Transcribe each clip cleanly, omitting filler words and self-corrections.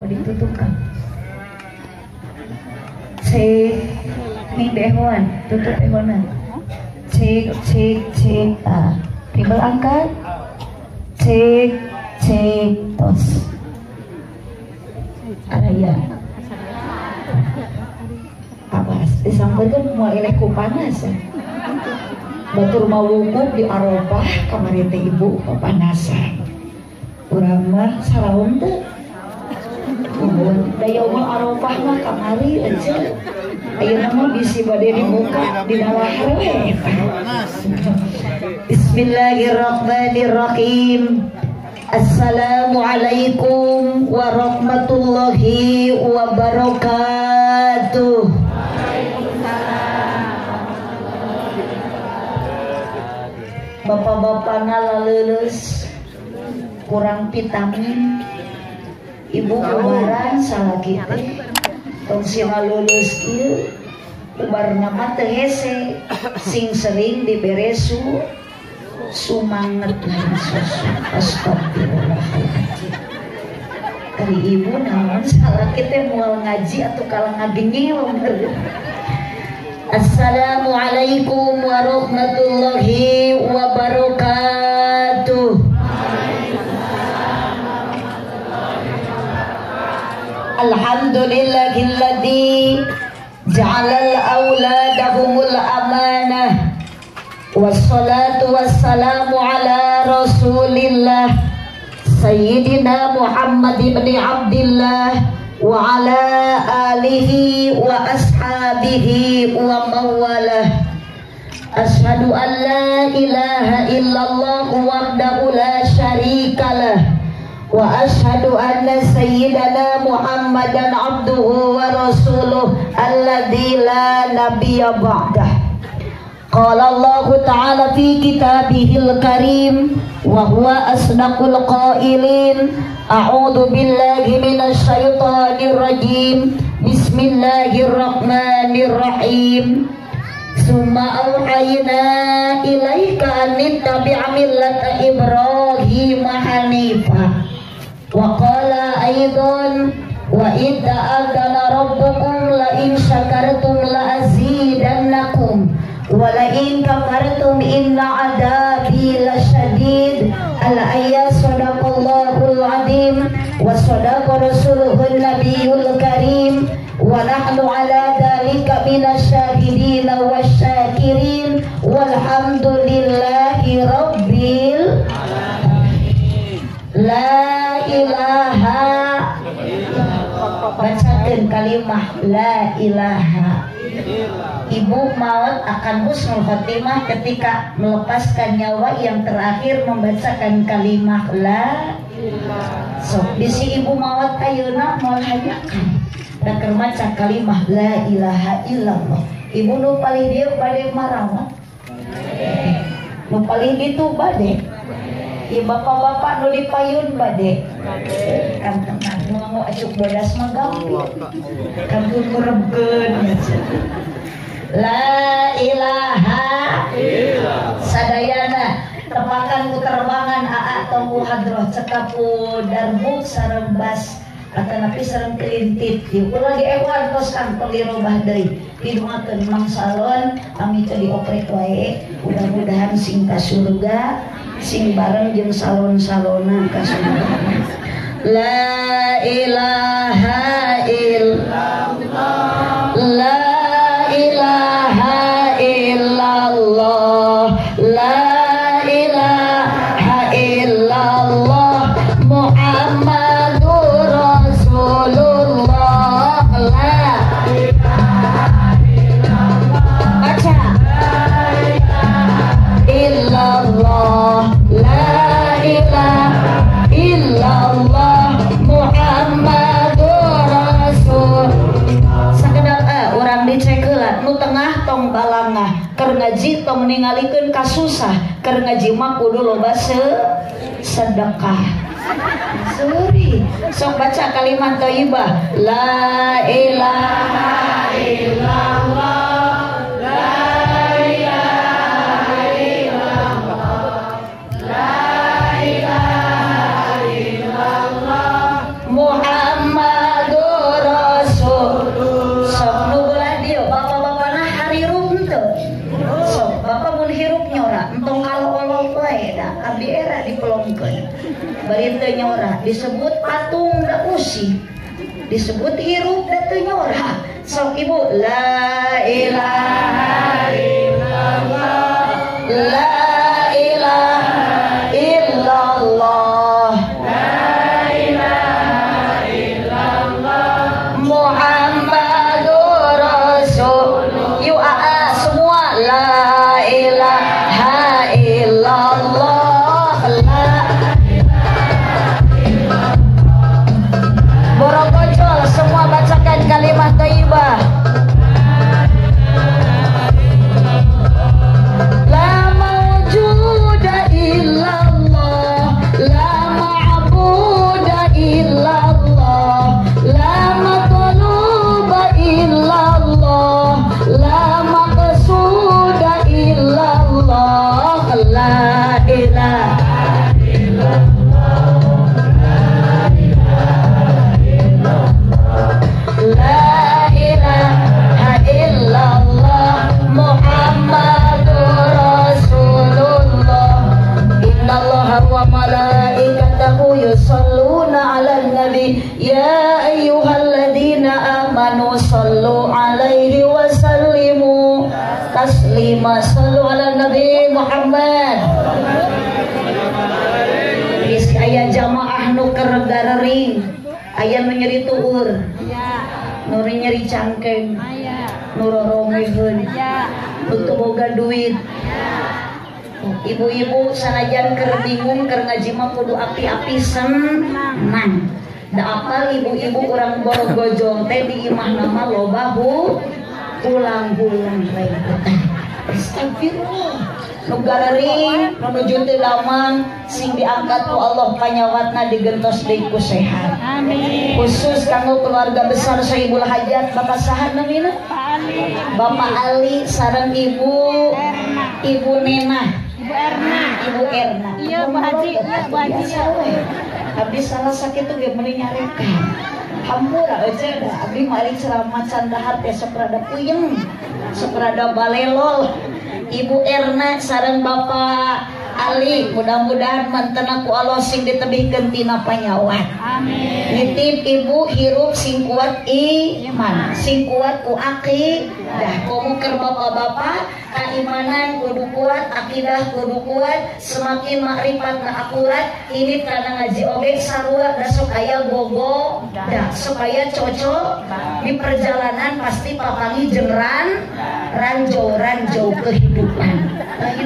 ditutukan cek nih behon tutup behonan cek timbal angkat cek tos araya awas disampaikan mau eleku panas batur mau wukuf di Arafah kemarin teh ibu kepanasan urang mah sarawung teh daya umur Arafah mah kamari aja ayo nama bisi bade dibuka di dawahar we Bismillahirrahmanirrahim. Assalamualaikum warahmatullahi wabarakatuh. Bapak-bapak ngalaleuleus kurang vitamin ibu kubaran salah kita tong si ngalulus kieu ubar nama teu hese sing sering diberesu sumanget susu astagfirullahaladzim kali ibu naon salah kita moal ngaji atau kalau ngagengel Assalamualaikum warahmatullahi wabarakatuh. Alhamdulillahilladzi ja'alal auladahumul amanah wassalatu wassalamu ala rasulillah sayyidina Muhammad ibn Abdillah wa ala alihi wa ashabihi wa mawalah. Ashhadu an la ilaha illallah wahdahu la syarikalah wa ashhadu anna sayyidana Muhammadan abduhu wa rasuluh alladzi la nabiyya ba'dah. Qala Allah ta'ala fi kitabihil karim wa huwa asdaqul qailin. A'udzu billahi minasy syaithanir rajim. Bismillahirrahmanirrahim. Summa auhayna ilaika an tattabi'a millata Ibrahim hanifa. Wa qala aidan wa idza adana rabbukum la in syakartum la azidannakum wa la in kafartum inna adabi lasyadid. Al-ayat. Sadaqallahul azim wa sadaqa rasuluhun nabiyul karim wa nahnu ala dhalika minasyahidin wasyakirin walhamdulillahi rabbil alamin. La ilaha bacakeun kalimah la ilaha. Ibu maut akan husnul khotimah ketika melepaskan nyawa yang terakhir membacakan kalimah la ilaha. So bisi ibu maut ayeuna moal hajakan da keur maca kalimah la ilaha illallah. Ibu nu paling dieu bade marawat nu paling ditu bade ieu bapak-bapak nu dipayun bade kan tenang nu acuk bodas mah gampil kan kurebkeun la ilaha illallah. Sadayana tepakan kuterbangan aa tonggu hadroh cekapu darbuk sareng bas atanapi sareng kelintit ieu lagi ewan tos kan pelirobah deui didoakeun Mang Salon ami teh dioprek wae mudah-mudahan sing ka surga sing bareng jeung salon-salona ka surga. La ilaha illallah. La ilaha illallah. La ilaha illallah Muhammadur Rasulullah. La ilaha illallah. Baca la ilaha illallah. La ilaha illallah Muhammadur Rasulullah. Sakedal urang dicek heula nu tengah tong balangah keur ngaji tong ningalikeun ka susah keur ngaji mah kudu loba sedekah. Sorry sok baca kalimat thayyibah la ilaha illallah. La ilaha illallah. La ilaha illallah Muhammad nyora, disebut patung da usih, disebut hirup da teu nyora. Sok ibu, la ilaha illallah, la ilaha illallah, la ilaha illallah, Muhammadur Rasul. Yuk semua, la ilaha illallah, la Borokojol semua bacakan kalimat thayyibah. La mawjuda illallah, la ma'buda illallah, la matluba illallah, la maqsuda illallah, la ilaha La ilaha illallah Muhammadur Rasulullah. Innallaha wa malaikatahu yusholluna 'alan nabi ya ayyuhalladzina amanu shollu 'alaihi wa sallimu taslima. Shollu 'alan nabi Muhammad. Isi aya jamaah nu keur garering, aya nu nyeri tuur, nu nyeri cangkeng, nu roromeheun, nu teu boga duit. Ibu-ibu sanajan keur bingung keur ngaji mah kudu api-api senang. Da apal ibu-ibu urang Borogojong teh di imah nama loba ulang-ulang rek. Astagfirullah. Nu garering nu nuju teu lamang sing diangkat ku Allah panyawatna digentos deui ku sehat. Amin. Khusus kanggo keluarga besar Sohibul Hajat Bapak saha namina? Bapak Ali sareng Ibu Nena. Ibu Erna. Iya, Bu Haji. Iya, Bu Haji. Abdi salah sakitu ge meuli nyarekan. Hampura aja da abdi mah ari ceramah candahar teh sok rada puyeng, sok rada balelol. Ibu Erna sareng Bapak Ali mudah-mudahan manten ku Allah sing ditebihkeun tina panyawat. Amin. Nitip ibu hirup sing kuat iman, sing kuat ku akidah. Komo keur bapak-bapak keimanan kudu kuat, akidah kudu kuat, semakin makrifat na akurat. Ini tanah ngaji oge sarua da sok aya gogo da supaya cocok di perjalanan pasti papangi jeung ranjau kehidupan. Lain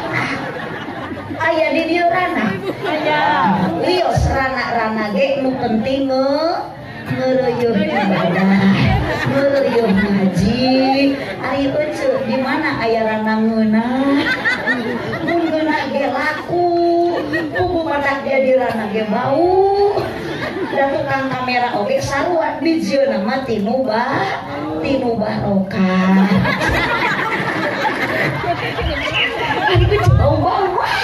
aya di dieu rana. Aya. Lios rana-rana ge nu penting ngeureuh ibadah, ngeureuh ngaji. Ari euceuk di mana aya rana ngeunah. Mun ngeunah ge laku, kubu matak dia di rana ge bau. Da tukang kamera oge sarua di jieuna mah tinu barokah. Ari euceuk bau-bau.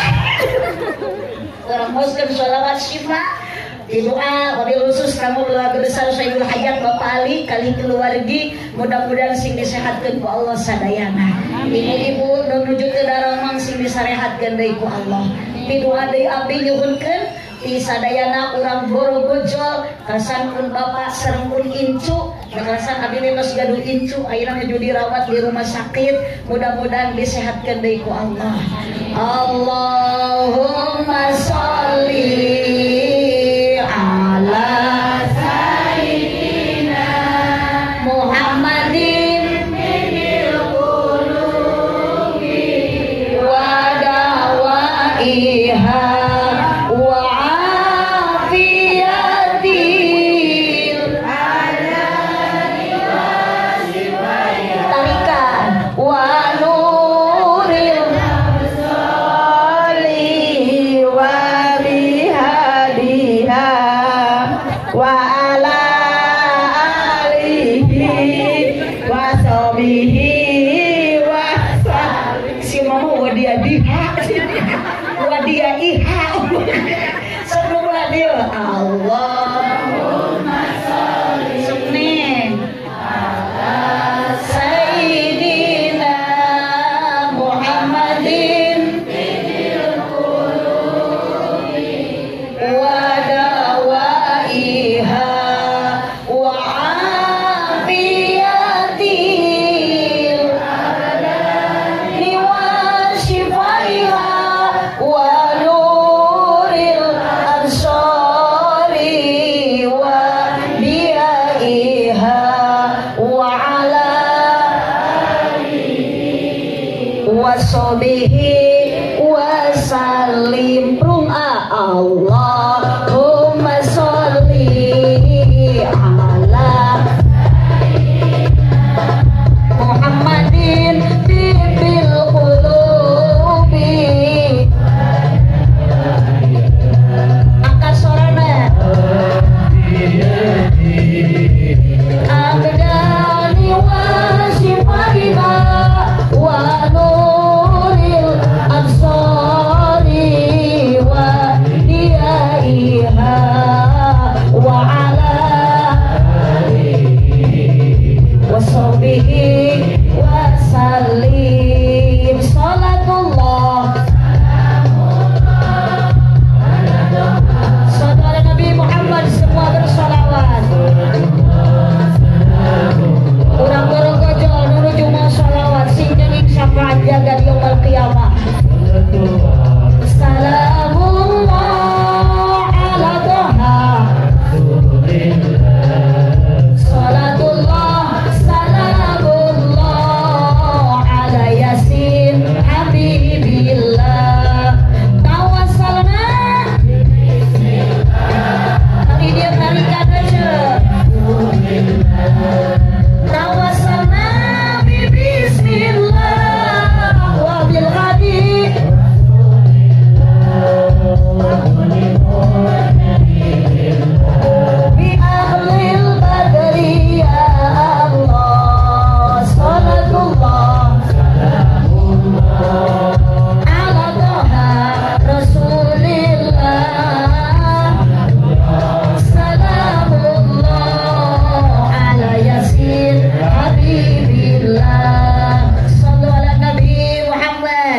Orang muslim sholawat syifa doa wabil khusus kamu keluarga besar Sohibul Hajat Bapak Ali kali keluargi mudah-mudahan sing disehatkeun ku Allah sadayana. Ibu-ibu nu nuju teu daromang sing disarehatkeun deui ku Allah. Pidoa deui abdi nyuhunkeun ti sadayana urang Borogojol kasankeun Bapak sareng pun incu karasan abdi tos gaduh incu ayeuna menuju dirawat di rumah sakit mudah-mudahan disehatkeun deui ku Allah. Allahumma sholli ala sayyidina Muhammadin minil qulubi wa dawaiha wa afiyatil tarikan wa nuril wa biha sobihi wasallim prung Allahumma sholli ala Muhammadin bil qulubi angkat suaranya abdani wa sifaiha wa nuril absari wa diyaiha wa ala wa sahbihi wa salim salatullah saudara Nabi Muhammad semua bersalawat urang bergojol menuju mau salawat sing jeung syafaat jaga di yaumul qiyamah salamullah ala toha salatullah salamullah ala yasin habibillah tawassalna tadi dia tarikan aja tawassalna bi bismillah wa bil hadi bi ahlil badri ya Allah salatullah ala toha rasulillah salamullah ala yasin habibillah sallu ala Nabi Muhammad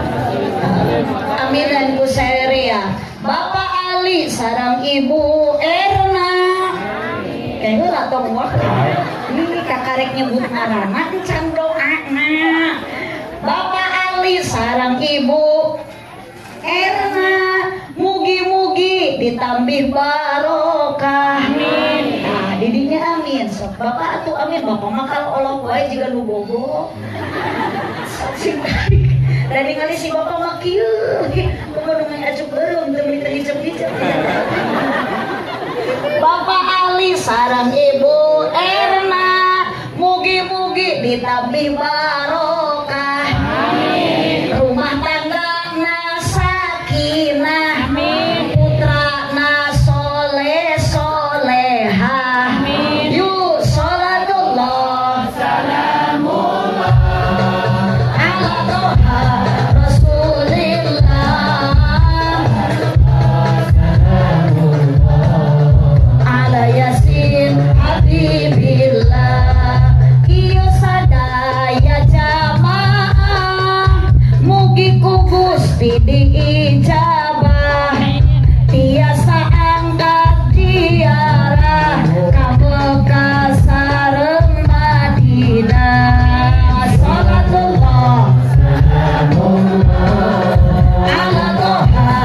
amin dan Bu Seria Bapak Ali sarang Ibu Erna kayaknya lah tong wah ini kakarek nyebut ngaranna can doana Bapak Ali sarang Ibu Erna mugi-mugi ditambih barokah amin nah didinya amin sok Bapak atuh amin Bapak mah kalau olok wae jiga nu bogo sing dan ningali si Bapak mah kieu kumaha nu ngajak beureum teu meuli ngicep-ngicep Bapak Ali sareng Ibu Erna mugi-mugi ditambih barokah amin rumah tanggana sakinah amin putrana soleh solehah amin yuk salatullah salamullah ala toha rasulillah ala yasin habibillah iyo sadaya jamaah mugi ku Gusti diijabah tiasa angkat ziarah ka Mekah sareng Madinah salatullah ala toha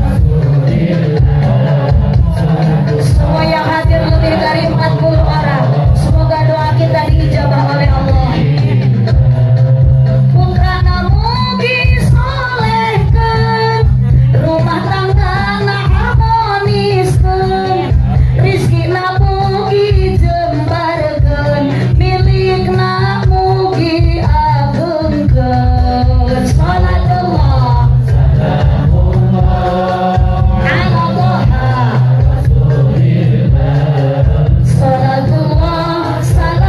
semua yang hadir lebih dari 40 orang semoga doa kita diijabah oleh Allah putrana mugi solehkeun rumah tanggana harmoniskeun rizkina mugi jembarkeun milikna mugi agungkeun salatullah ala toha salatullah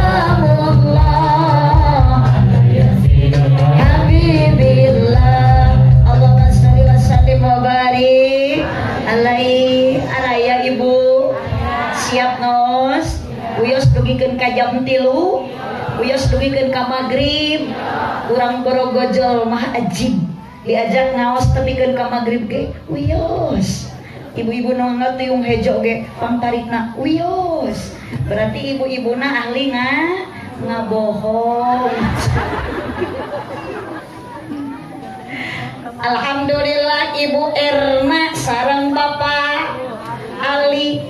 salamullah habibillah Allahumma sholli wa sallim wa barik alaihi araya Ibu siap nos uyos dugikeun ka jam 3 uyos dugikeun ka magrib urang borogojol mah ajib diajak ngaos tepikeun ka magrib ge uyos ibu-ibu nu ngatiung hejo ge pangtarikna uyos berarti ibu-ibuna ahli ngabohong Alhamdulillah Ibu Erna sareng Bapak Ali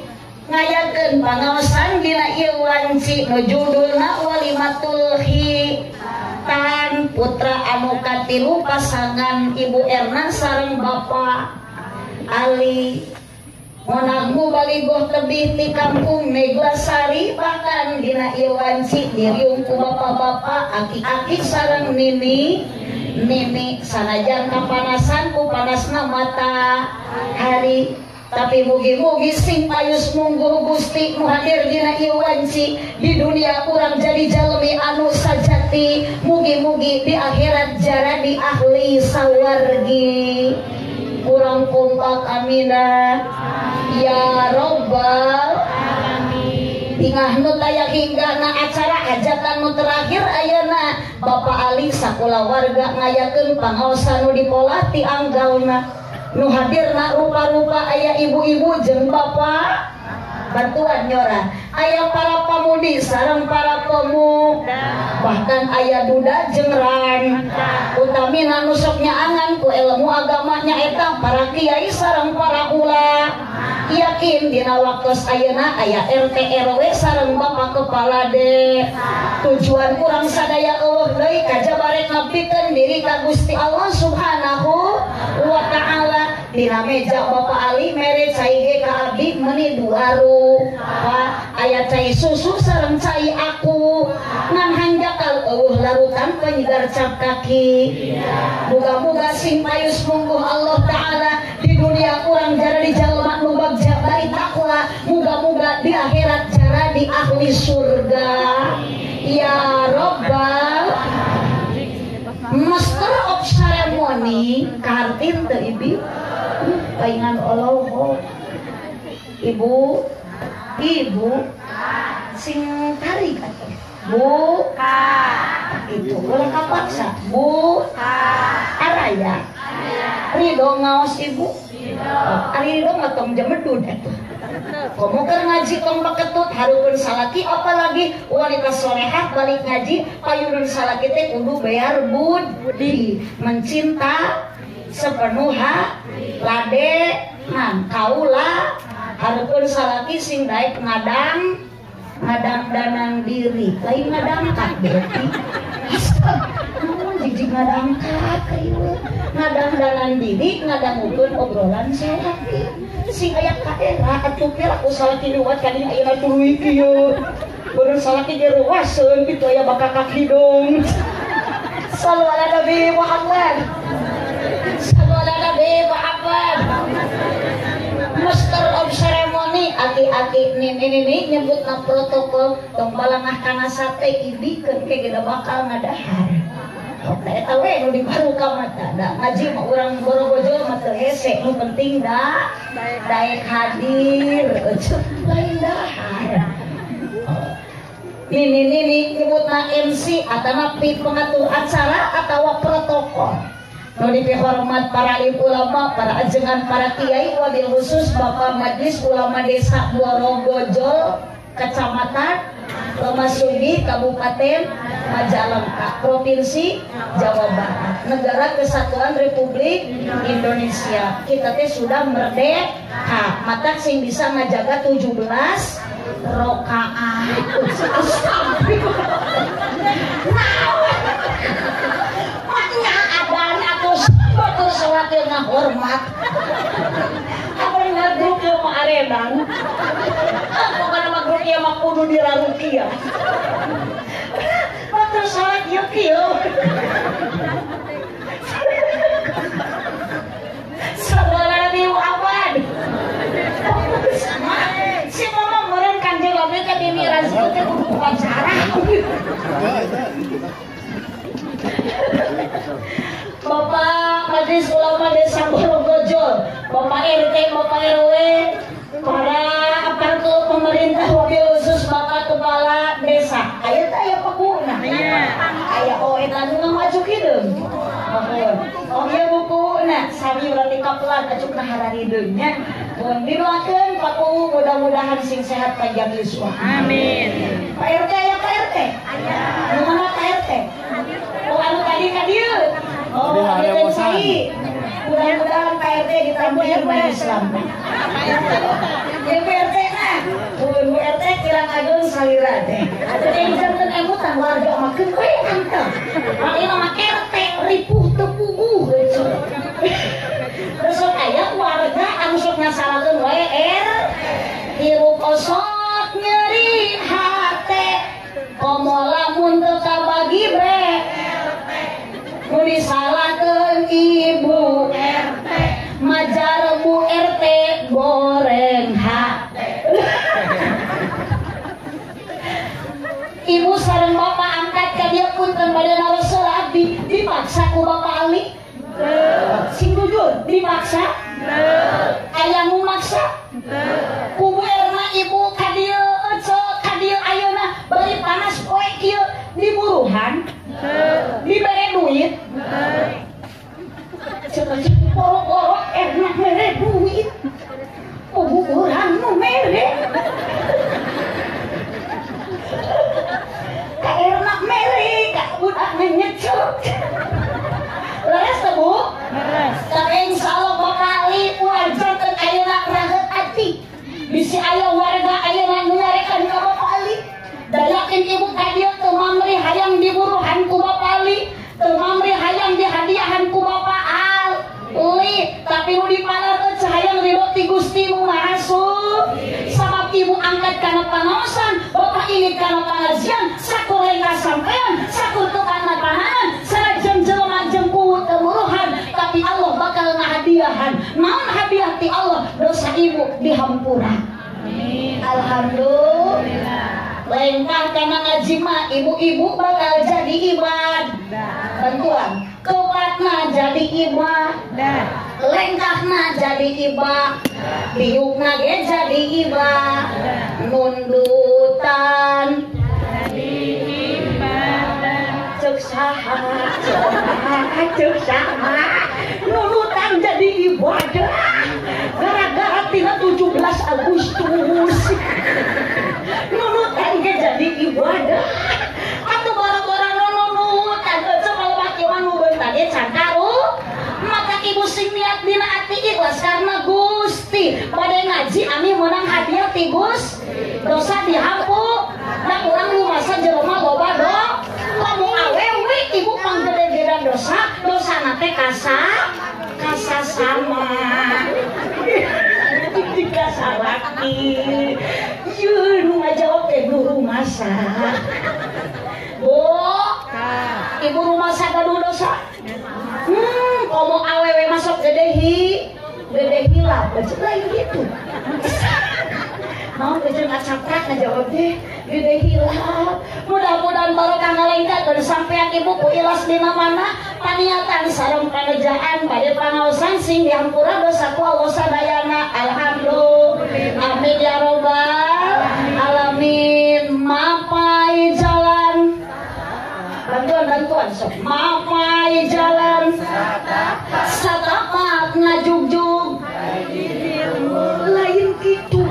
pangaosan dina ieu wanci nu judulna walimatul Atan putra anu katilu pasangan Ibu Erna sareng Bapak Ali. Monangmu baligoh tebih di kampung Neglasari, bahkan dina Iwanci diriung ku bapak-bapak aki-aki sareng nini sanajan kapanasan ku panasna mata hari, tapi mugi-mugi sing payus mungguh Gusti nu hadir dina Iwanci di dunia kurang jadi jalmi anu sajati, mugi-mugi di akhirat jara di ahli sawargi. Kurang kompak amina ya robbal alamin. Tingah nu daya hingga na acara hajatan nu terakhir ayeuna Bapak Ali sakula warga ngayakeun pangaosan nu dipolah ti anggalna. Nu hadirna rupa-rupa aya ibu-ibu jeung bapak bantuan nyoran, aya para pamudi sareng para pemuda, bahkan aya duda jeung ran. Utamina nu sok nyaangan ku ilmu agamanya eta para kiai sareng para ulama. Yakin dina waktos ayeuna aya RT RW sareng bapak kepala desa. Tujuan urang sadaya eueuh deui kajabare ngabdikeun diri ka Gusti Allah Subhanahu wa taala. Dina meja Bapak Ali mere cai ge ka abdi meuni 2 rupa, aya cai susu sareng cai aku. Ngan hanjakal eueuh larutan penyegar cap kaki. Muga-muga sing payus mungguh Allah taala di dunia urang jara di jalma nu bagja bari takwa, muga-muga di akhirat jara di ahli surga ya robbal. Master of ceremony kartin teu ibi paingan oloh ibu sing tarik atuh buka itu ulah kapaksa buka araya ridho ngaos ibu ari ridho mah tong jemedud atuh komo keur ngaji tong baketut harukeun salaki, apalagi wanita solehah balik ngaji payudun salaki teh kudu bayar budi mencinta sepenuh lade nan kaula harukeun salaki sing daek ngadang danang diri lain ngadangkat berarti jijik ngadangkat kayu ngadang danang diri ngadangukeun obrolan salaki sing aya kaera atuh pir aku salaki liwat kadina ayeuna tuluy kieu bener salaki ge ruaseun kitu aya bakakak hidung. Sallu ala Nabi Muhammad, sallu ala Nabi Muhammad. Master of ceremony aki-aki nini nyebut na protokol tong balangah kana sate ibikeun ke geda bakal ngadahar. Oke, eta we nu dibaruka mata da ngaji mah urang boro-boro mah teu hese, nu penting da daek hadir lain dahar. Nini nyebutna MC atana pengatur acara atawa protokol. Nu dipihormat para alim ulama, para ajengan, para kiai, wabil khusus Bapak Majelis Ulama Desa Borogojol, Kecamatan Lemasugi, Kabupaten Majalengka, Provinsi Jawa Barat, Negara Kesatuan Republik Indonesia. Kita teh sudah merdeka, mata sing bisa ngajaga 17 rokaat. Betul sholat yang hormat. Apa yang grup yang mah arenan? Bukan nama grup yang mah kudu dirarukia. Betul sholat yang kieu. Sallallahu alaihi Muhammad. Si mama meureun Kanjeng Nabi ka di miras teh kudu upacara. Bapak Majelis Ulama Desa Borogojol, Bapak RT, Bapak RW, para aparatur pemerintah, wabil khusus Bapak Kepala Desa. Aya teh aya paguna. Aya eta nu maju kideung. Oh ieu bukuna sami urang dikapelan acukna hararideung nya. Mun didoakeun Paku mudah-mudahan sing sehat panjang yuswa. Amin. Pak RT aya Pak RT? Aya. Nu mana Pak RT? Oh anu tadi ka dieu. Oh, itu saya. Mudah-mudahan Pak RT ditambah ilmu Islam. Bu RT nah, Bu RT kirang agung salira teh. Ada yang jantan emutan Bukan warga makin keren kan. Makanya nama RT ripuh tepuguh. Besok aya warga anu sok ngasalakeun wae hirup osot nyeri hate. Komo lamun teu kabagi brek. Nu disalakeun ibu RT. Majar Bu RT goreng hate. Ibu sareng bapak angkat ka dieu punten bade narosul abdi dipaksa ku Bapak Ali. Sing jujur dipaksa. Aya nu maksa. Ku Erna ibu ka dieu ka dieu ayeuna bari panas poe kieu diburuhan. Dibere duit. Ceuk poro-poro Erna mere duit. Buburan nu mere. Kak Erna mere, kak budak menyecuk. Leres teh Bu? Leres. Tapi insyaallah bakali wajarkeun ayeuna raheut ati. Bisi aya warga ayeuna nu nyarekan ka Bapak Ali. Dayakeun ibu ka dieu teu mamri hayang diburuhan ku Bapak Ali, teu mamri hayang dihadiahan ku Bapak Ali. Tapi nu dipalareun hayang ridho ti Gusti Nu Maha Sabab ibu angkat kana pangaosan, Bapak ingin kana pangajian, sakur lengkah sampean, sakur tukang napahan, sanajan jelema jengku kemuruhan, tapi Allah bakal ngahadiahan. Naon hadiah ti Allah? Dosa ibu dihampura. Amin. Alhamdulillah. Lengkah kana ngaji mah ibu-ibu bakal jadi ibadah. Bantuan. Kepatna jadi ibadah. Lengkahna jadi ibadah. Biukna ge jadi ibadah. Nundutan jadi ibadah. Cek saha nundutan jadi ibadah. Gara-gara tina 17 Agustus nunutan ge jadi ibadah. Atuh bara-bara nunutan coba pake manu bentar ge cangkaru. Maka ibu sing niat dina ati ikhlas karena Gusti. Bade ngaji ami meunang hadiah ti Gusti. Dosa dihampu. Da urang lumasa jelema loba do. Lamun awewe ibu panggede-gedean dosana teh kasa sama. Jika salaki. Yeuh nu ngajawab teh nu rumasa. Bu, ibu rumasa gaduh dosa. Ngomong awewe masuk gede hilap, baca lain gitu. Mau kerja ngacakrak ngejawab deh, gede hilap. Mudah-mudahan barokah ngalengkat dan sampean ibu ku ilas dina mana paniatan sareng panejaan bade pangaosan sing dihampura dosa ku Allah sadayana. Alhamdulillah. Amin ya robbal alamin. Mapai jalan. Bantuan sok. Mapai jalan satapak ngajugjug lain gitu.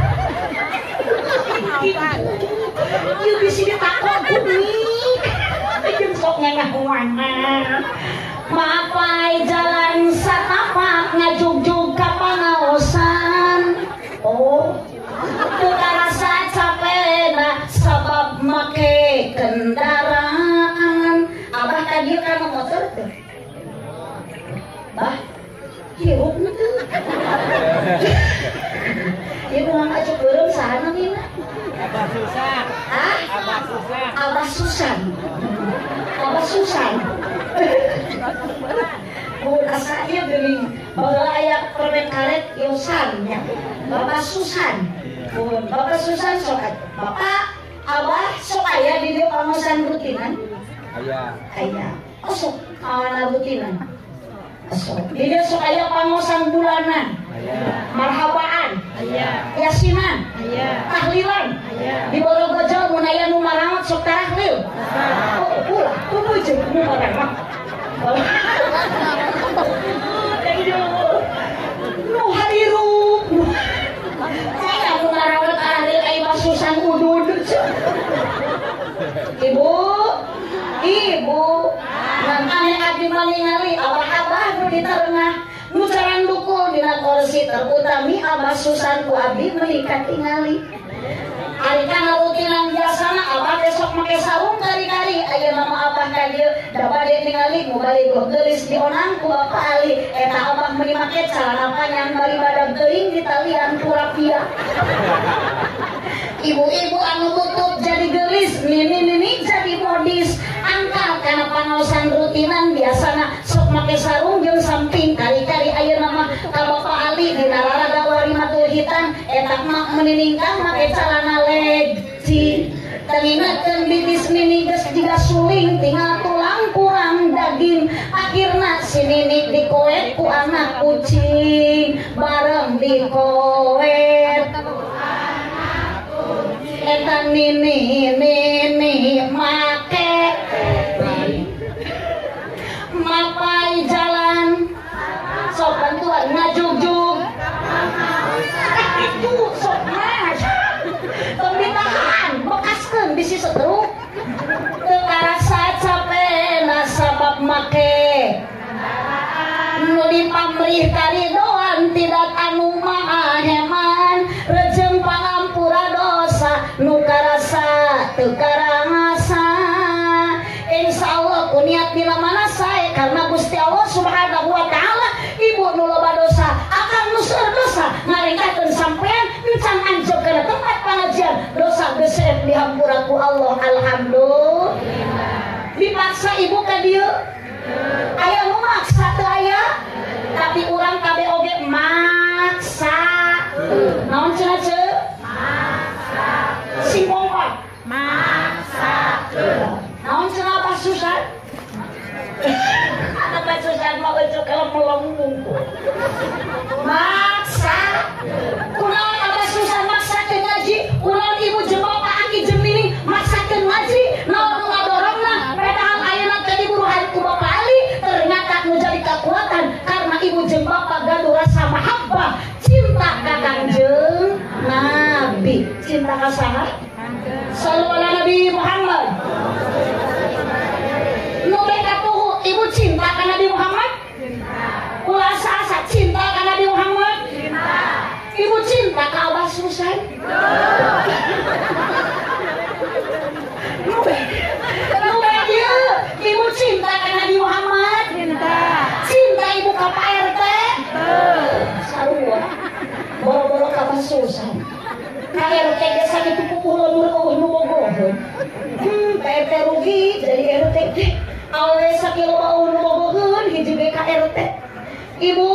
Ieu bisi ditakon kuning jeung sok ngengah-ngengah. Mapai jalan satapak ngajugjug ka pangaosan. Oh, teu karasa capena sabab make kendaraan. Abah ka dieu kana motor teh. Bah, hirup teu. Ieu mah acuk beureum sahana mina? Abah Susan. Hah? Abah Susan. Abah Susan. Abah Susan. Asa ieu geuning baheula aya permen karet yosan nya. Bapak Susan. Bapak Susan sok Bapak Abah sok aya di dieu pangaosan rutinan? Aya. Oh sok awana rutinan. Sok. Di dieu sok aya pangaosan bulanan. Marhabaan, yasinan, tahlilan, di Borogojol mun aya nu marangot sok tarahlil. Ulah, kudu jeung nu marangot. Nu hadirup. Saya nu marangot tahlil ai masusan udud. Ibu, nangane abdi malingali abah-abah nu di tengah. Nu sareng dukul dina kursi terutami Abah Susan ku abdi meuli katingali. Ari kana rutinan biasana Abah besok make sarung kari nama abah ka dieu da bade ningali mu balik geulis di onang ku Bapak Ali eta abah meuni make calana panjang bari badag teuing di talian ku rapia. Ibu-ibu anu tutup jadi gelis, nini jadi modis, angkat karena pangaosan rutinan biasana sok make sarung jeung samping kali-kali ayeuna mah ka Bapak Ali di nararaga warimatul hitan eta mah meniningkang make calana legci. Teringatkan bibis nini geus jiga suling tinggal tulang kurang daging akhirna si nini dikoet ku anak kucing bareng dikoet eta nini make mapai jalan sok bantuan ngajugjug itu sok aja pembinaan bekaskeun bisi setruk teu karasa capek nasabab make nu dipamrih karidoan tidak anu maaheman rejeng pangampura dosa nu karasa teu karangasa insyaallah ku niat bila mana sae karena Gusti Allah Subhanahu wa taala ibu nu loba dosa akan nuseur dosa ngaringkakeun sampean encan anjeun tempat pengajian dosa geus dihampura ku Allah alhamdulillah. Dipaksa ibu ka dieu aya nu maksa teu aya tapi urang kabeh oge maksa naon cenah ce maksa sing kompak maksa naon cenah Pak Susan Pak Susan mah ucuk kalau melonggung maksa kunaon Abah Susan maksakeun ngaji kunaon ibu jeung bapak aki jeung nining maksakeun ngaji naon nu ngadorongna padahal ayeuna teh diburuhan ku Bapak Ali ternyata nu jadi kekuatan karena ibu jeung bapak gaduh rasa mahabbah cinta ka Kangjeng Nabi cinta ka saha sallallahu alaihi Nabi Muhammad nu beka tuhu ibu cinta ka Nabi Muhammad ulah asa cinta ka Nabi Muhammad ibu cinta ka Abah Susan nu beka ibu cinta ka Nabi Muhammad cinta ibu ka Pak RT sarua boro-boro ka Abah Susan ka RT desa kitu pupuh leuwih nu bogoheun Pak RT rugi jadi RT awe sakilo bau nu bogoheun hiji ge ka RT ibu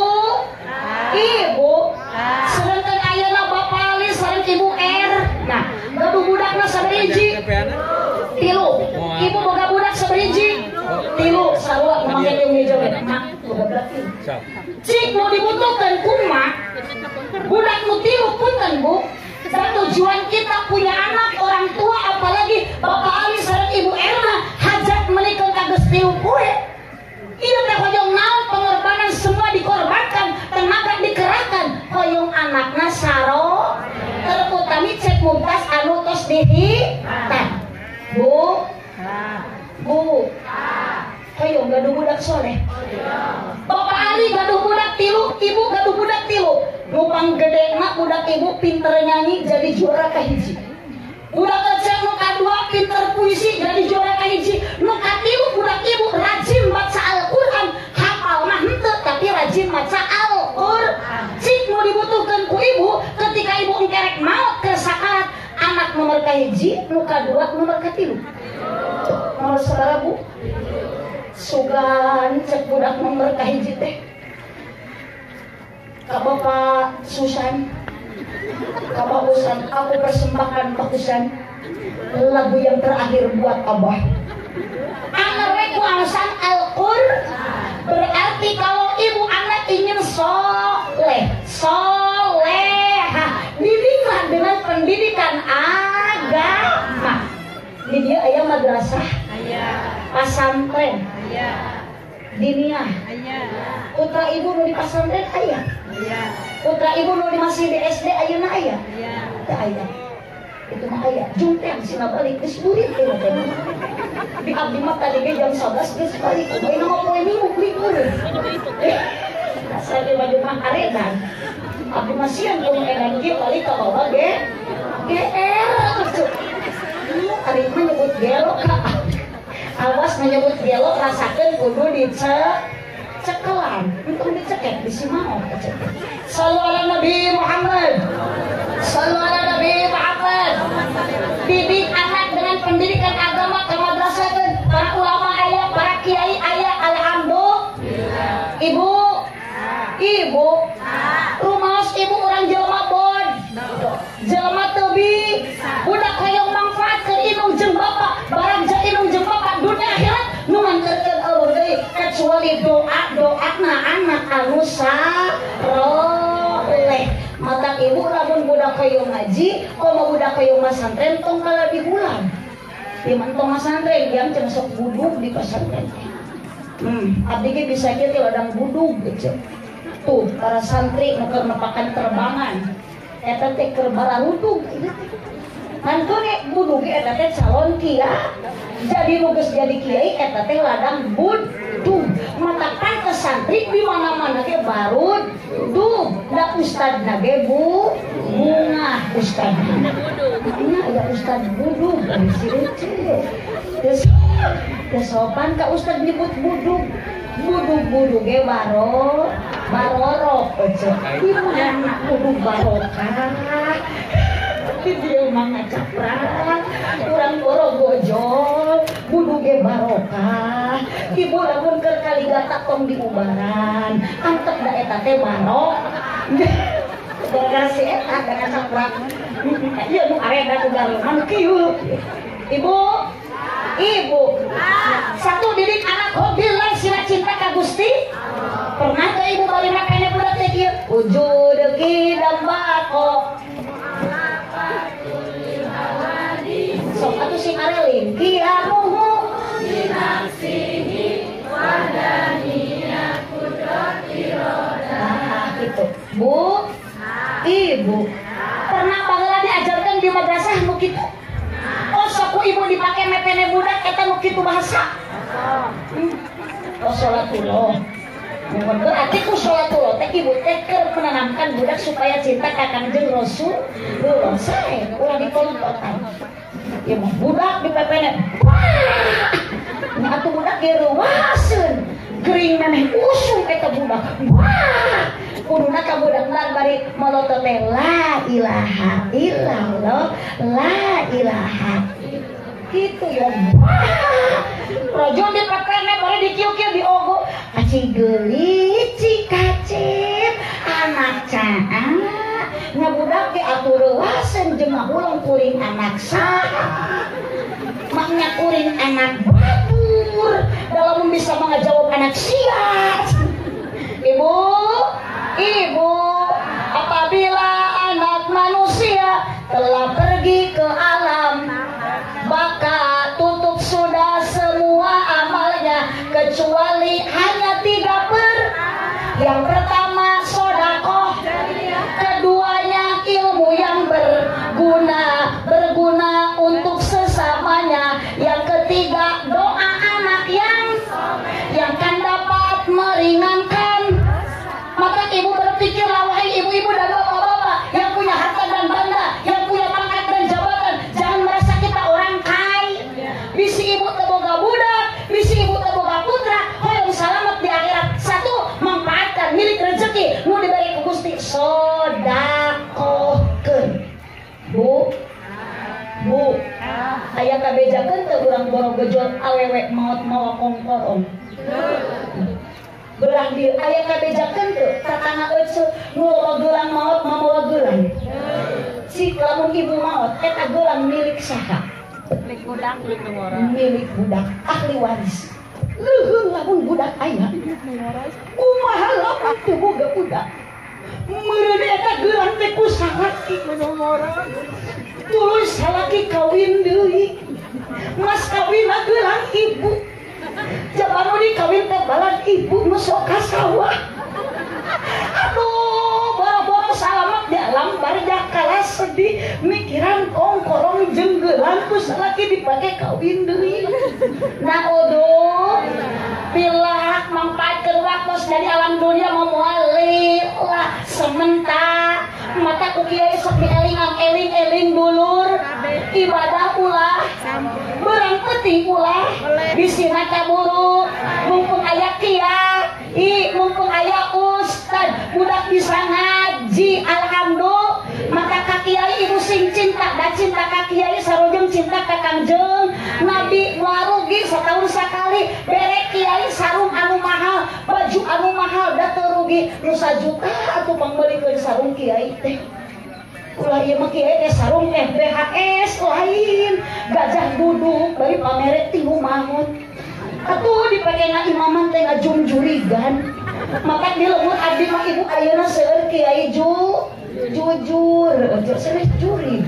sedangkan ayeuna Bapak Ali sareng Ibu R nah gaduh budakna saberiji tilu ibu boga budak saberiji tilu sarua pamangke jeung meja we mak boga berarti cik nu dibutuhkeun kumaha budak nu tilu punten Bu dan tujuan kita punya anak orang tua apalagi Bapak Ali sareng Ibu Erna hajat menikah kados tilu kue ieu teh hoyong naon pengorbanan semua dikorbankan tenaga dikerahkan hoyong anakna saro terutami cek mumtaz anu tos dihitan Bu hoyong gaduh budak soleh Bapak Ali gaduh budak tilu ibu gaduh budak tilu lupang gedena budak ibu pinter nyanyi jadi juara kahiji budak kecil nu kadua pinter puisi jadi juara kahiji nu katilu budak ibu rajin baca Al-Quran hafal mah henteu tapi rajin baca Al-Quran cik nu dibutuhkeun ku ibu ketika ibu engkerek maot ke sakarat anak nomor kahiji nu kadua nomor katilu nomor sabaraha Bu sugan cek budak nomor kahiji teh ka Bapak Susan ka Pak Usan aku persembahkan Pak Usan lagu yang terakhir buat Abah anak ku alasan Al-Qur'an berarti kalau ibu anak ingin solehah didiklah dengan pendidikan agama di dia aya madrasah pasantren diniyah putra ibu nu di pasantren aya putra ibu nu di masih di SD ayeuna aya teu aya itu mah aya junteng sina balik geus burit teh di abdi mah tadi ge jam 11 geus balik bae mah poe minggu libur asal di baju mah aredan abdi mah sieun kudu edan ge balik ka bawah ge GR ari mah nyebut gelo ka awas menyebut dialog rasakeun kudu cekelan untuk dicekek di simao. Sallu ala Nabi Muhammad. Sallu ala Nabi Muhammad. Didik anak dengan pendidikan agama ke madrasah, para ulama aya, para kiai aya, alhamdulillah. Ibu rumaos ibu orang jelema bod, jelema tebi budak hoyong manfaatkeun indung jeung bapa, barang ja indung jeung bapa dunia akhirat nu manterkeun Allah deui kecuali doa-doana anak anu saleh. Mata ibu lamun budak hoyong ngaji, komo budak hoyong masantren tong kala di bulan. Di mantong masantren diam cenah sok budug di pasantren. Abdi ge bisa kieu ladang budug gitu. Tuh para santri nu keur nepakan terbangan eta teh keur bararudug mantune budug eta teh calon kia jadi nu geus jadi kiai eta teh ladang budug mata pantes santri di mana-mana ge barudug da ustadna ge bunga ustadna ya ustad budug sirece kesopan ka ustad nyebut budug ge barorok di mana budug barokah di dia mah ngacaprak urang borogojol budug ge barokah ibu lamun keur kaligata tong diubaran antep da eta teh barok gara-gara si eta da ngacaprak ieu nu areda ku garuman kieu Ibu, satu didik anak hobi lah sila cinta ka Gusti. Pernah ke ibu bali makanya budak teh kieu? Wujud kidam bako. Sok atuh sing arelin kiamuhu dinafsihi wadaniya kudrat iroda. Gitu. Bu, ibu, pernah baheula diajarkan di madrasah nu kitu? Oh, saku ibu dipake mepene budak eta nu kitu bahasa. Oh, sholatullah. Berarti ku sholatullah teh ibu teh keur menanamkan budak supaya cinta ka Kangjeng Rasulullah. Sae ulah dikontotan. Ya mah budak dipepene. Nya atuh budak ge reuwaseun. Gering maneh usung eta budak. Kuduna ka budak bari malotot teh la ilaha illallah la ilaha gitu ya. Rajon di pepene bari dikieu-kieu diogo acing geuli cikacip anak caa nya budak ge atuh reuwaseun jeung ulang kuring anak saha maknya kuring anak batur dalam bisa mengajawab anak sia. Ibu, apabila anak manusia telah pergi ke alam, maka tutup sudah semua amalnya kecuali hanya 3 yang pertama sodakoh, keduanya ilmu yang berguna untuk sesamanya, yang ketiga doa anak yang kan dapat meringankan. Maka ibu berpikirlah wahai ibu-ibu dan bapak-bapak yang punya harta dan benda, yang punya pangkat dan jabatan, jangan merasa kita orang kaya. Bisi ibu teboga budak, bisi ibu teboga putra, hoyong selamat di akhirat. Satu, manfaatkan milik rezeki nu diberi ku Gusti, sodakohkeun. Bu, aya kabejakeun teu urang borogojol awewe maot mawa kongkorong. Belah di aya kabejakeun teu tatangga euceul nu loba geulang maot mamawa geulang. Si lamun ibu maot eta geulang milik saha? Milik budak ahli waris. Leuheung lamun budak aya. Kumaha lamun teu boga budak? Meureun eta geulang teh ku salaki tulus salaki kawin deui. Mas kawinna geulang ibu. Jaman nu dikawin teh balan ibu nu sok ka sawah. Aduh, boro-boro salamet di alam bari kala sedih mikiran kongkorong jeung geulang ku salaki dipake kawin deui. Naodo pilak mangpaatkeun waktos dari alam dunia moal lillah sementara mata ku kieu sok dielingan eling-eling dulur ibadah ulah berang penting ulah bisina kaburu mumpung aya kiai mumpung aya ustad budak bisa ngaji alhamdulillah maka ka kiai ibu sing cinta da cinta ka kiai sarojeng cinta ka kangjeng nabi warugi setahun sekali bere kiai sarung anu mahal baju anu mahal da teu rugi nu sajuta atuh pangmeulikeun sarung kiai teh ulah ieu mah kiai teh sarung FBHS lain gajah duduk bari pamere tinggu mangut atuh dipakena imaman teh ngajung-jurigan maka di lemut abdi mah ibu ayeuna seueur kiai jujur cenah juri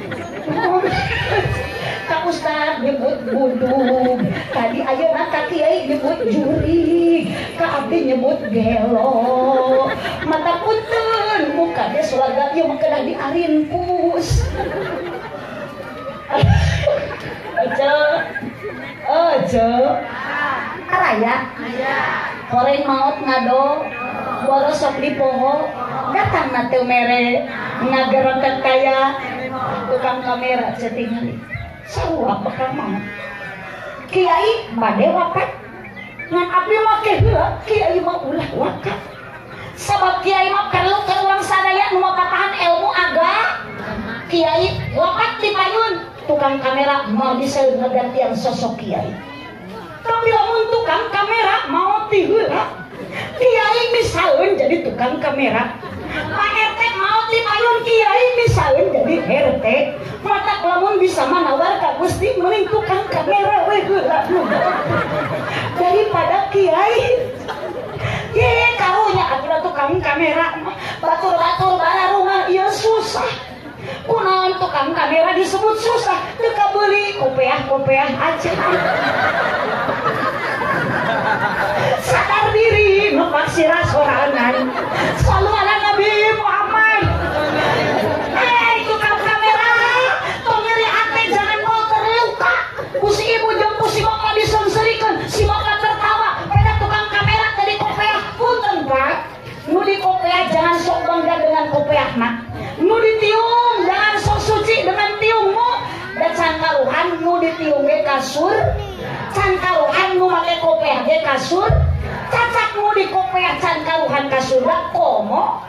ka ustad nyebut budug tadi ayeuna ka kiai nyebut juri ka abdi nyebut gelo mata punten muka ge sulaga ieu mah kedah diarinpus aja araya horeng maot ngado boros sok di poho datang na teu mere ngagerakan kaya tukang kamera settingan sarua bakal maot kiai bade wakat ngan abdi make heula kiai mah ulah wakat sabab kiai mah perlu ke urang sadaya nu mapatahan ilmu agama kiai wakat di payun tukang kamera mau diseueur ngagantian sosok kiai tapi lamun tukang kamera mau ti heula kiai misalkan jadi tukang kamera Pak RT mau ti payun kiai misalkan jadi RT mata lamun bisa manawar ka Gusti mending tukang kamera we heula daripada kiai ye karunya atuh tukang kamera batur-batur bararungan ieu susah kunaon tukang kamera disebut susah teu kabeuli kopeah aja sadar diri nupaksira sorangan selalu ada Nabi Muhammad tukang kamera pengiri hati jangan mau terluka pusi ibu jeung pusi bapak disengserikan si bapak tertawa beda tukang kamera tadi kopeah punten pak nu di kopeah jangan sok bangga dengan kopeah nak nu ditiung jangan sok suci dengan tiungmu dan sangkaruhan nu ditiung ge kasur sangkaruhan nu make kopeah ge kasur cacak nu di kopeah sangkaruhan kasur komo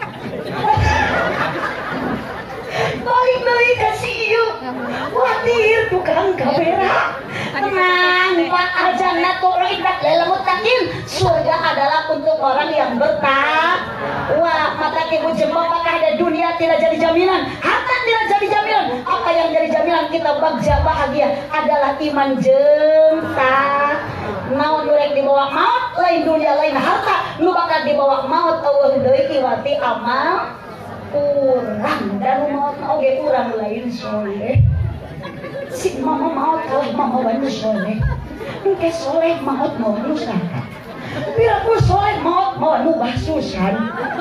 balik deui ka si ieu watir tukang kamera tenang pak ajanna tu'idat lalamut takin surga adalah untuk orang yang bertakwa maka ibu jemaah apakah ada dunia tidak jadi jaminan harta tidak jadi jaminan apa yang jadi jaminan kita bagja bahagia adalah iman jeung naon nurek dibawa maut lain dunia lain harta nu bakal dibawa maut Allah deui kiwati amal kurang dan maut oge kurang lain soleh si mama maut kalah mama wanu soleh engke soleh maut mau nusaka piraku soleh maut mau nu basusan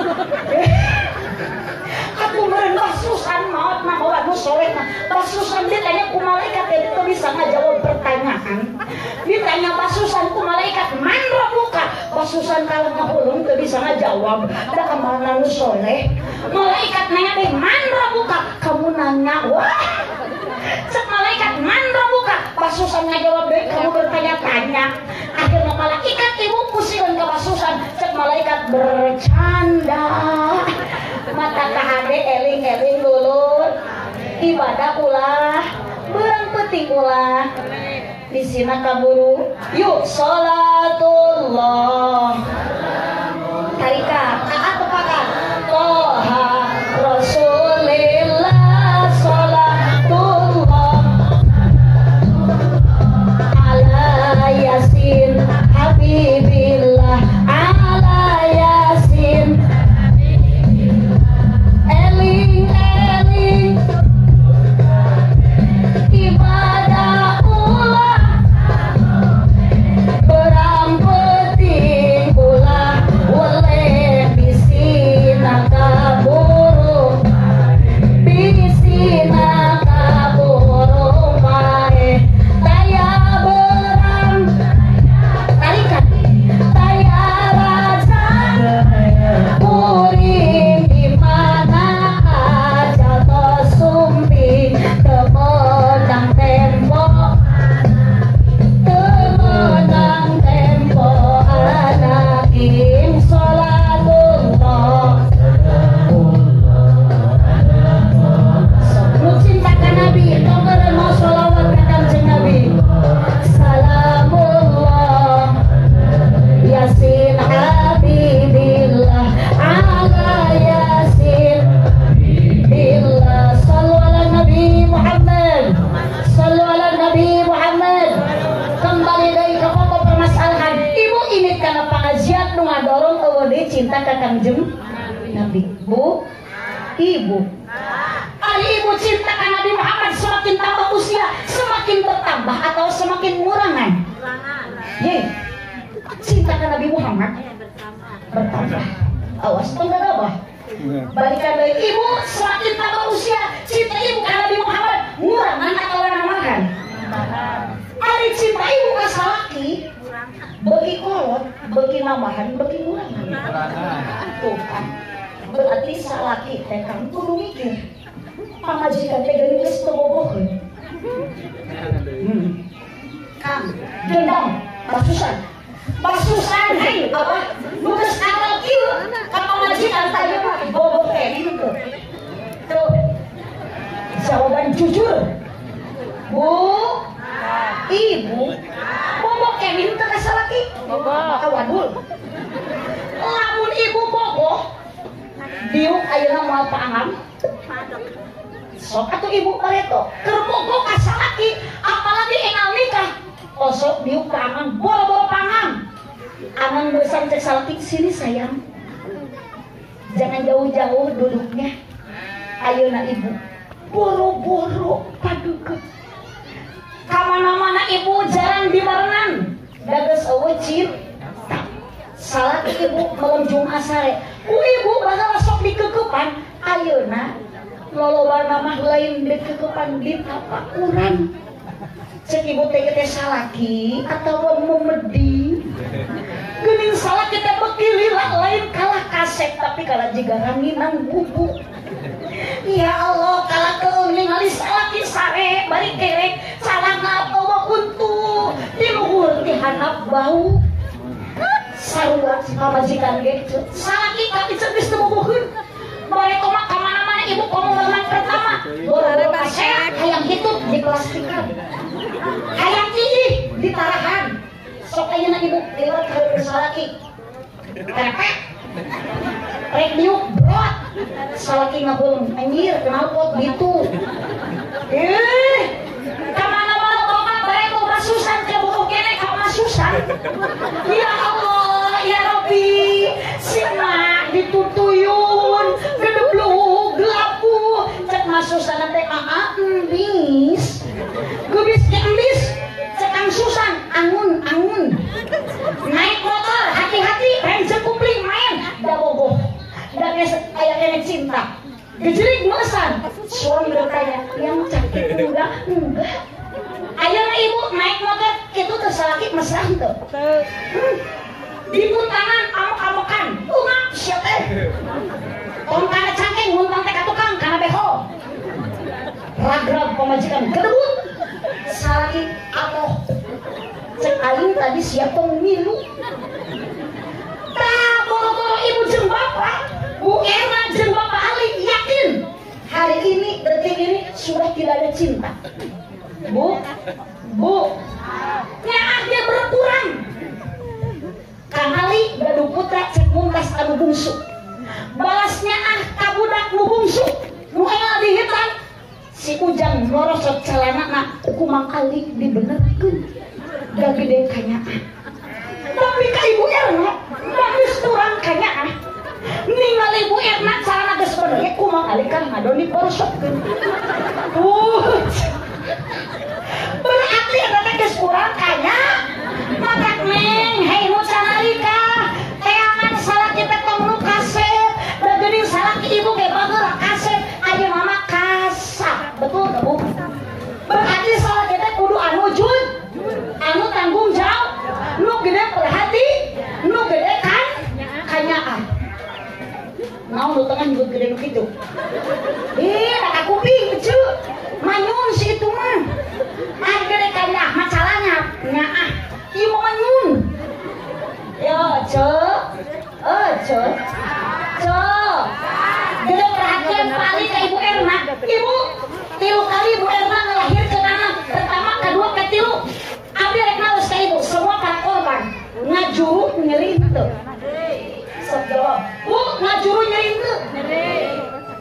aku meureun basusan maut mah wanu soleh mah basusan ditanya ku malaikat itu bisa ngajawab pertanyaan ditanya basusan ku malaikat man rabbuka basusan kalau ngahulung teu bisa ngajawab da kamana nu soleh malaikat nanya deh man rabbuka kamu nanya wah cek malaikat man rabbuka basusan ngajawab deh kamu bertanya-tanya akhirnya malaikat ibu pusieun ka basusan cek malaikat bercanda mata kahade eling-eling lulur ibadah ulah berang penting ulah di sini kaburu yuk salatullah tarika atau pakat toha rasulillah salatullah ala yasin habibillah ala yasin eling-eling ibadah ulah berang penting ulah cinta ka Kangjeng Nabi. Bu, ibu. Ari ibu cinta ka Nabi Muhammad semakin tambah usia, semakin bertambah atau semakin ngurangan? Ye. Cinta ka Nabi Muhammad bertambah. Awas tengah gabah. Balikan dari ibu semakin tambah usia, cinta ibu ka Nabi Muhammad ngurangan atau namahan? Ari cinta ibu ka salaki bagi kolot, bagi namahan, bagi ngurangan. Tuh kan. Berarti salaki teh kan kudu mikir. Pamajikan teh geuning geus bobogoheun. Kang, dendam, basusan hei apa? Nu geus kapal kieu ka pamajikan teh bobog teh henteu. Tuh. Jawaban jujur. Bu, ibu, bobog teh henteu ka salaki? Bobog. Awadul. Lamun ibu boboh diuk ayeuna moal paangan sok atuh ibu pareto keur bogoh ka salaki apalagi enal nikah osok diuk paangan boro-boro pangan angan bersam cek salaki sini sayang jangan jauh-jauh duduknya ayeuna ibu boro-boro padukeun kamana-mana ibu jarang dibarengan dageus eueuh cinta salaki ibu melunjung asare ku ibu bakal sok dikekepan ayeuna lolobana mah lain dikekepan di tapak urang cek ibu teh salaki atawa memedi geuning salaki teh beki lila lain kalah kasep tapi kalah jiga ranginang bubuk ya Allah kalah keung ningali salaki sare bari kerek salana bawa kuntu di luhur ti handap bau sarua pamajikan ge salaki tapi geus teu bobogoheun bare koma ka mana-mana ibu komo memang pertama boro-boro kasehat hayang hitut di plastikan hayang ih ditarahan sok ayeuna ibu liwat ka salaki repek rek diuk brot salaki ngabeung anjir kenal pot gitu ka mana-mana koma bare nu basusan ke bobogoh kene ka masusan ya Allah ya Rabbi sina ditutuyun gedeblug gelapu cek masusan teh embis geubis ke embis cek Kang Susan angun naik motor hati-hati rem sekupling main da bogoh da geus aya kene cinta gejelik meusan suami bertanya yang cantik enggak ayeuna ibu naik motor kitu teh salaki mesra henteu dipun tangan amok-amokan ungap sia teh tong kana cangkeng nguntang teh ka tukang kana beho ragrag pamajikan gedebut salaki atoh cek aing tadi siap tong milu tah boro-boro ibu jeung bapak Bu Erna jeung bapak Ali yakin hari ini detik ini sudah tidak ada cinta Bu nyaahnya berkurang Kang Ali gaduh putra cek muntas anu bungsu balasnya kabudak nu bungsu nu engal dihitan si Ujang norosot calanana ku Mang Ali dibenerkeun da gede kanyaan tapi ka Ibu Erna geus kurang kanyaan ningali Ibu Erna calana geus bener ku Mang Ali kan ngadoni borosotkeun berarti ada geus kurang kanya matak neng hei nu canalika teangan salaki teh tong nu kasep da geuning salaki ibu ge bageura kasep aya mama kasap betul teh Bu berarti salaki teh kudu anu jujur anu tanggung jawab nu gede perhati nu gede kan kanyaan naon nu tengah nyebut gede nu kitu raka kuping cu manyun si itu mah ari gede kanya masalahnya nyaah ieu mah manyun yo ce gede perhatian paling ka Ibu Erna ibu tilu kali Ibu Erna ngelahirkeun anak pertama kedua ketilu abdi rek nalus ka ibu semua para korban ngajuru nyeri henteu sok jawab Bu ngajuru nyeri henteu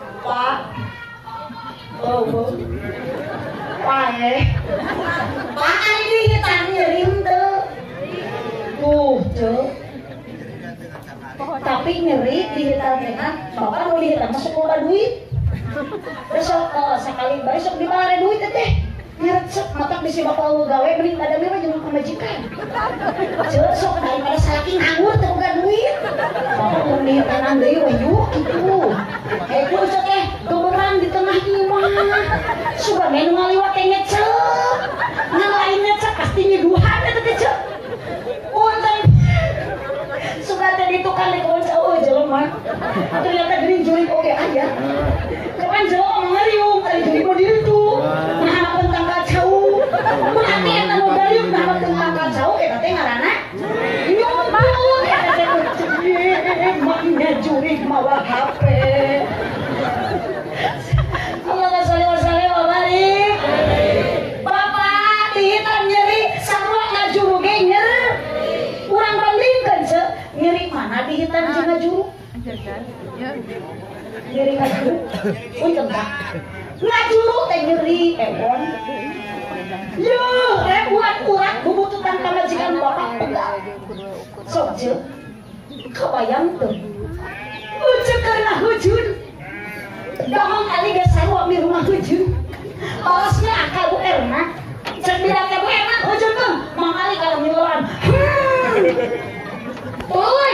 tapi nyeri dihitam dengan bapak mau dihitam masuk loba duit besok sekali besok dibare duit teh nyeret sok matak bisi bapak gawe mending pada mewah jeung pamajikan ceuh sok daripada saking nganggur teh boga duit bapak mau dihitam deui we yuk kitu itu sok gemerang di tengah ieu mah sugan nu ngaliwat teh ngecek ngalain ngecek pasti nyeduhan eta teh ceuh untung suka tadi itu kan lekon jauh jelema ternyata gering jurik oke aja kan jelema ngariung tadi jurik mau diri tuh nah tentang kacau berarti eta nu dayung nah tentang kacau eta teh ngaranna nyumpul eta teh maknya jurik mawa HP Allahumma sholli wa sallim wa barik bapak dihitam nyeri sarua ngajuru ge nyeri urang bandingkeun ce nyeri mana dihitam jeung ngajuru nyeri ngajuru untung tak ngajuru teh nyeri ewon yeuh buat urang bubututan pamajikan bapak enggak sok ce kebayang teu uceuk karena hujun dahong kali ge sarua di rumah hujun balasnya akal bu erna cek bilang ke bu erna hujun tuh mangkali kalau miluan Uy,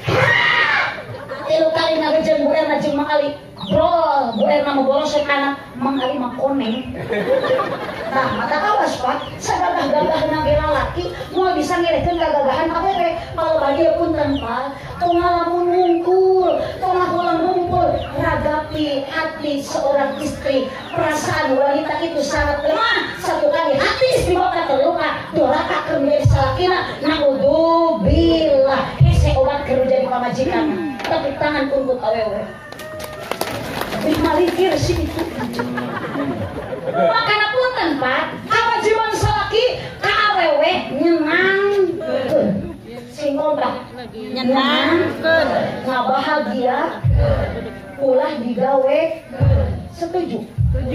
tilu kali ngagejeun Bu Erna jeung Mang Ali. Bro, Bu Erna mau bolos anak Mang Ali mah koneng. Nah, mata kawas Pak, sagagah-gagahna ge lalaki moal bisa ngirekeun gagahan awewe. Kalau bahagia punten Pak, tong ngalamun ngungkul, tong ngahulang ngumpul, ragapi hati seorang istri. Perasaan wanita itu sangat lemah. Satu kali hati istri bapak terluka, doraka keur menjadi salakina. Naudzubillah. Obat kerja di pamajikan tapi tangan untuk awewe dimalikir sih itu makanya punten Pak kawajiban salaki ka awewe nyenang sing ngobrol nyenang ngabahagia ulah digawe setuju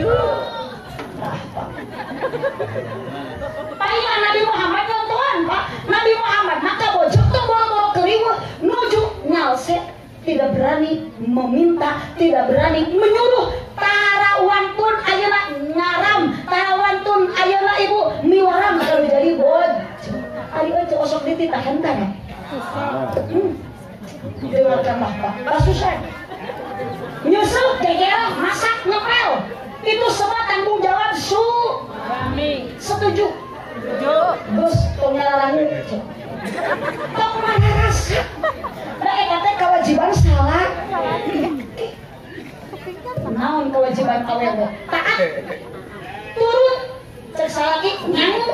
Payah Nabi Muhammad nonton Pak Nabi Muhammad maka bojok tuh boro-boro keriweuh nuju nyalse tidak berani meminta tidak berani menyuruh tarawantun ayeuna ngaram tarawantun ayeuna ibu miwaram kalau jadi boj ari eueuh osok dititahan tah dengarkan Pak susah nyusul geger masak ngepel itu semua tanggung jawab setuju terus pengenalan tong mana rasa nah eta kewajiban salah naon kewajiban awewe taat turun cek salaki nyangu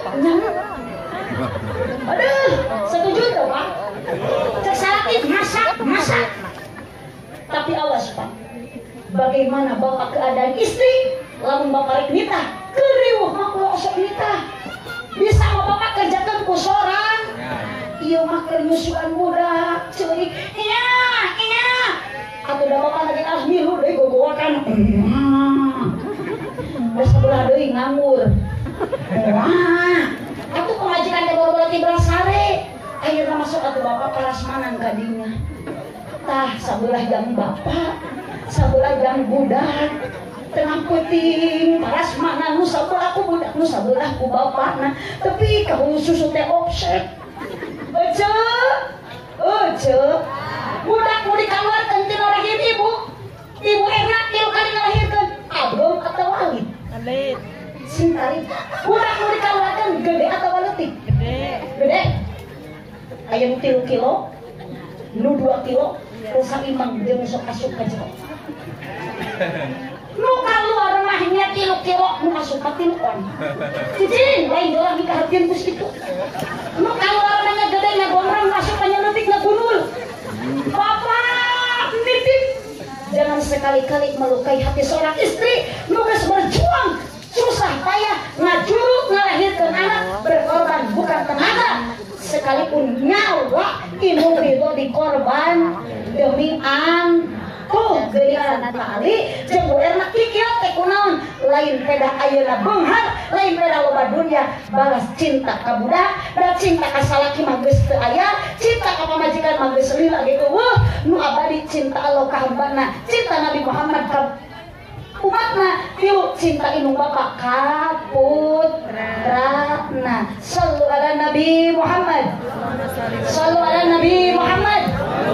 aduh setuju tuh Pak cek salaki masak tapi awas Pak bagaimana bapak keadaan istri lamun bapak rek nitah keriuh mah kulo osok nitah bisa mah bapak kerjakeun ku sorang ieu mah keur nyusuan budak ceurik iya atuh da bapak lagi milu deui gogowakan geus sabelah deui nganggur wah atuh pamajikan teh boro-boro ti Brasare ayeuna masuk atuh bapak prasmanan ka dinya tah sabelah jam bapak sabelah jam budak tengah puting paras mana nu sabelah ku budak nu sabelah ku bapakna tapi kamu susu teh offset ece budak mau dikeluarkan tina rahim ibu Erna tilu kali ngelahirkan abrom atau alit sintari budak mau dikeluarkan gede atau leutik gede aya nu 3 kilo nu 2 kilo rusak imang dia masuk asup ka jero nu kaluar mahnya 3 kilo nu asup ka tilon cicing lain doang dikahatieun ku situ nu kaluar mahnya gede na gomrang asup ka nyeleutik na gunul bapak nitip jangan sekali-kali melukai hati seorang istri nu geus berjuang susah payah ngajuruk ngalahirkeun anak berkorban bukan tenaga sekalipun nyawa ibu itu dikorban demi tuh geulian kali jeung Bu Erna kieu teh kunaon lain pedah ayeuna beunghar lain pedah loba dunya balas cinta ka budak da cinta ka salaki mah geus teu aya cinta ka pamajikan mah geus lila gitu nu abadi cinta Allah ka hambana cinta Nabi Muhammad ka umatna tilu cinta indung bapak kaputrana sallu ala Nabi Muhammad sallu ala Nabi Muhammad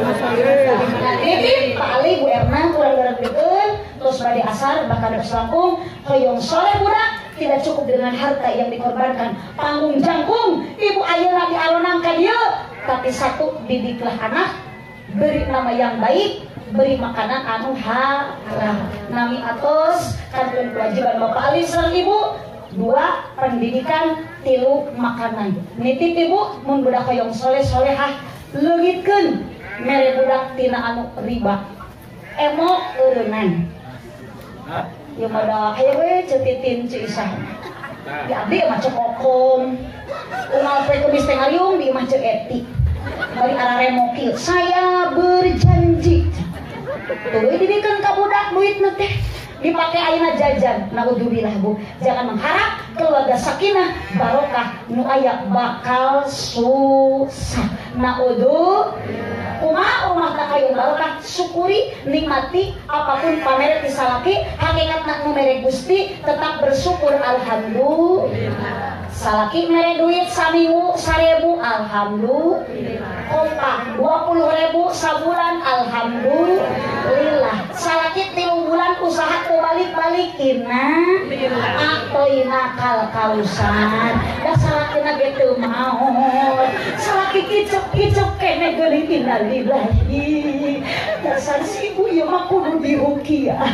ini Pak Ali Bu Erna kurang gerak-gerikeun terus badi asar bakal Lampung hoyong soleh budak tidak cukup dengan harta yang dikorbankan panggung jangkung ibu ayeuna di alonang ka dieu tapi satu didiklah anak beri nama yang baik beri makanan anu halal nami atos kantun kewajiban Bapak Ali sareng Ibu 2 pendidikan 3 makanan nitip Ibu mun budak hoyong soleh solehah leungitkeun mere budak tina anu riba emo eureunnan ieu mah da aya we ceutitin ci Isah di abdi mah cek kokom umal pe kumis teh ngariung di mah cek eti bari arare mokil saya berjanji tuh didikan ka budak duitna teh dipake ayeuna jajan naudzubillah Bu jangan mengharap keluarga sakinah barokah nu aya bakal susah naudzu rumah tak kayung barokah syukuri nikmati apapun pamere ti salaki hakikatna nu mere Gusti tetap bersyukur alhamdulillah salaki mere duit saminggu 1000 alhamdulillah kompak 20.000 sabulan alhamdulillah salaki 3 bulan usaha ku balik-balikina atoina kal-kausan da salakina ge teu maot salaki kicep-kicep kene geuning innalillahi dasar si ibu ieu mah kudu diruqyah.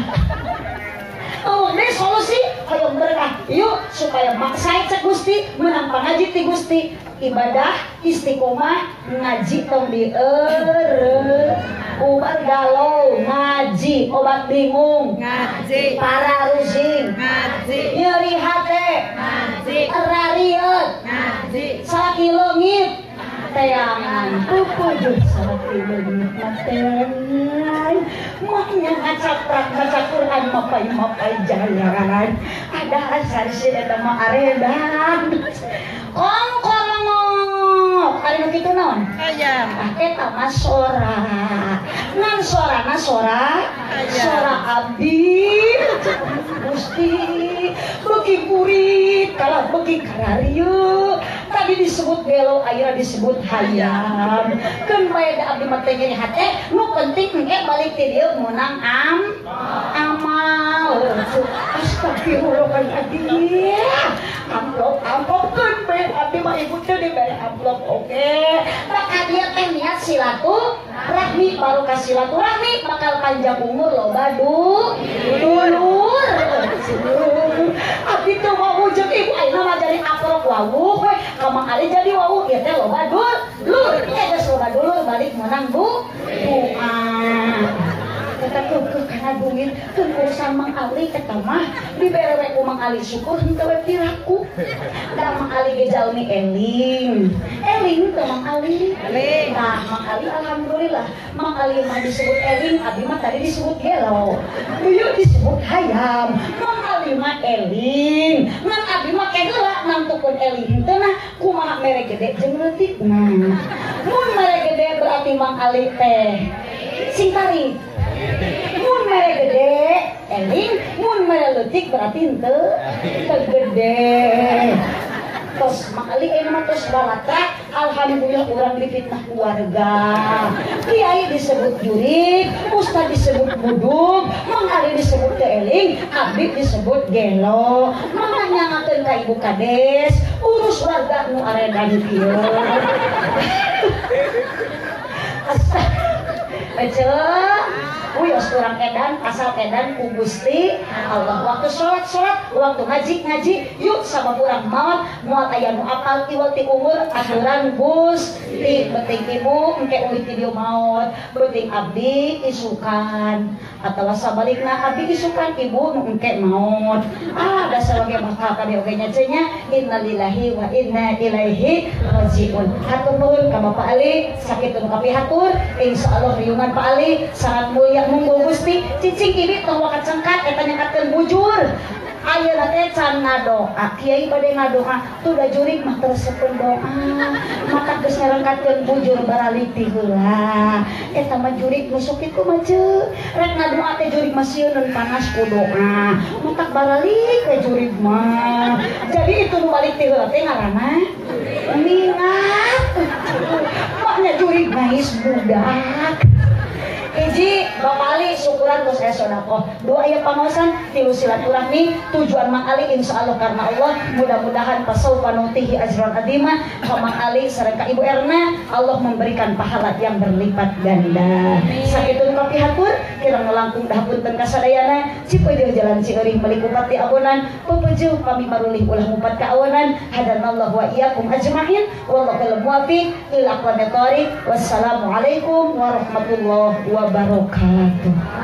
Oh, ini solusi hayang berkah. Yuk supaya maksae cek Gusti menang pangaji ti Gusti ibadah istiqomah ngaji tong dieureun ubar galau ngaji obat bingung ngaji para rusing ngaji nyeri hate ngaji rarieut ngaji salaki leungit tayangan pupujuh salaki leungit matengan maknya ngacaprak baca Quran mapai jalan ada asar si eta mah aredan kongkolongok ari nu kitu naon aya eta mah sora ngan sorana sora abdi Gusti beuki purit kalah beuki kararieu tadi disebut gelo ayeuna disebut hayam keun bae da abdi mah teh nyeri hate nu penting engke balik ti dieu meunang amal astagfirullahaladzim amplop keun bae abdi mah ibu teh dibere amplop oke maka dia teh niat silaturahmi baru ka silaturahmi bakal panjang umur loba dulur abdi teh mau wujud ibu ayeuna mah jadi amplop wawuh we kamang ali jadi wawuh ieu teh loba dulur geus loba dulur balik meunang tetapi karena duit keun urusan Mang Ali eta mah dibere we ku Mang Ali syukur henteu we piraku da Mang Ali ge jalmi eling teh Mang Ali nah Mang Ali alhamdulillah Mang Ali mah disebut eling abdi mah tadi disebut gelo ieu disebut hayam Mang Ali mah eling ngan abdi mah keheula nantukeun eling teh nah kumaha mere gede jeung leutik nah mun mere gede berarti Mang Ali teh sing tarik mun mere gede eling mun mere leutik berarti henteu gede tos Mang Ali ini mah tos balatra alhamdulillah urang difitnah keluarga kiai disebut jurik ustad disebut buduk Mang Ali disebut eling abdi disebut gelo mangga nyangakeun ka ibu kades urus warga nu aredan kieu Uyos kurang edan, asal edan ku Gusti Allah. Waktu sholat, waktu ngaji, yuk sama kurang maut, mual aya nu apal tiwal ti umur, aturan Gusti. Beting ibu, engke ulit video maut, beting abdi isukan, atau sabalikna abdi isukan ibu nu engke maut. Dasar oge bakal kami oge nyacenya, innalillahi wa inna ilaihi rajiun. Hatur nuhun ka Bapak Ali, sakit nu kapihatur, insyaallah riungan Pak Ali sangat mulia monggo Gusti cicing ini tong wakat sengkat eta nyangkatkeun bujur. Ayeuna teh can ngadoa, kiai bade ngadoa, tuh da jurig mah terseupeun doa. Maka geus ngarengkatkeun bujur baralik ti heula. Eta mah jurig nu sok kitu mah ceuk. Rek ngadoa teh jurig mah sieun panas ku doa. Mutak baralik we jurig mah. Jadi itu nu balik ti heula teh ngaranna mingat. Makna jurig mah is budak. Hiji bapali syukuran terus sodakoh. Dua aya pangosan tilu silaturahmi tujuan Mang Ali insyaallah karena Allah mudah-mudahan pasaufa nutihi ajran adima ka Mang Ali sareng ka Ibu Erna Allah memberikan pahala yang berlipat ganda. Sakitu kapihatur kirang langkung dahapunten kasadayana cipeujeuh jalan Cieuring meuli Bupati Abonan pepeujuh pami marulih ulah mumpat ka awonan hadanallahu wa iyyakum ajmain wallahu muwaffiq ila aqwamit thoriq. Wassalamualaikum warahmatullahi wabarakatuh.